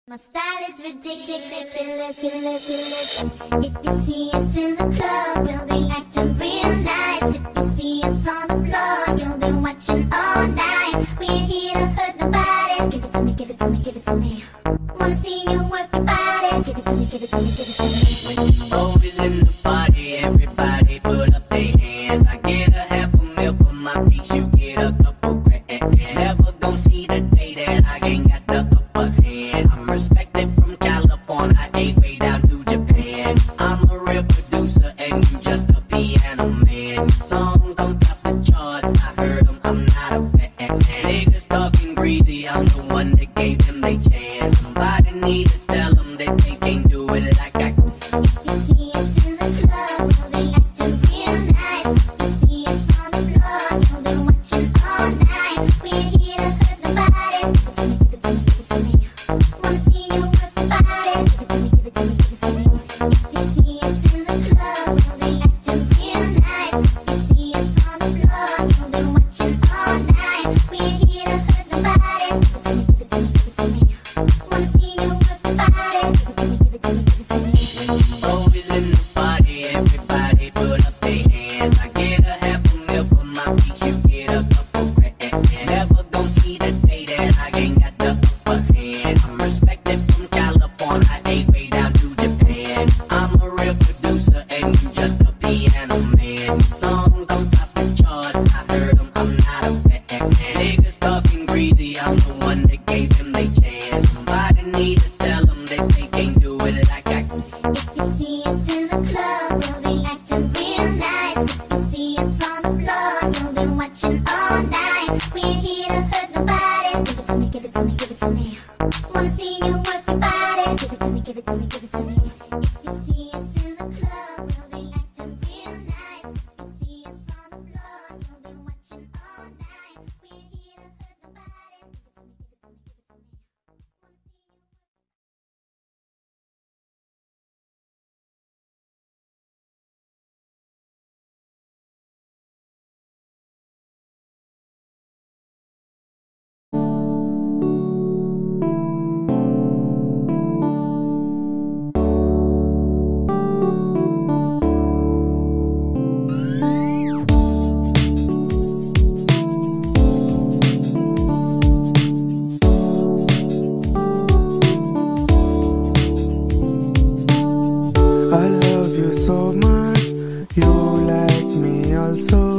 My style is ridiculous. If you see us in the club, we'll be acting real nice. If you see us on the floor, you'll be watching all night. We ain't here to hurt nobody. So give it to me, give it to me, give it to me. Wanna see you work your body. Give it to me, give it to me, give it to me. When the stove is in the party, everybody put up their hands. I get a half a meal for my piece, you get a couple grand. Never gon' see the day that I ain't got the upper hand. I'm respected from California, way down to Japan. I'm a real producer and you just a piano man. Your songs don't top the charts, I heard them, I'm not a fan. Niggas talking greedy, I'm the one that gave them they chance. Somebody need to tell them that they can't do it like I can. You see us in the club, we'll be acting real nice. You see us on the floor, you'll be watching all night. We ain't here to hurt nobody. Give it to me, give it to me, give it to me. Wanna see you work your body. Give it to me, give it to me, give it to me. If you see us in the club, we'll be acting real nice. You see us on the floor, you'll be watching all night. We ain't here to hurt nobody. Give it to me, give it to me, give it to me. Wanna see you work your body. Give it to me, give it to me, give it to me. Stove is in the party, everybody put up their hands. I get a half a meal for my piece, you get a couple grand. Never gon' see the day that I ain't got the upper hand. I'm respected from California, way down to Japan. I'm a real producer and you just a piano man. Your songs don't top the charts, I heard them, I'm not a fan. Niggas talking greedy, I'm the one that gave them they chance. Somebody need to tell them that they can't do it like I can. If you see us in the club, we'll be acting real nice. If you see us on the floor, you'll be watching all night. We ain't here to hurt nobody. Give it to me, give it to me, give it to me. Wanna see you work your body. Give it to me, give it to me, give it to me. If you see us in the club, we'll be acting real nice. If you see us on the floor, you'll be watching all night. We ain't here to hurt nobody. Give it to me, give it to me, give it to me. Wanna see you. I love you so much, you like me also.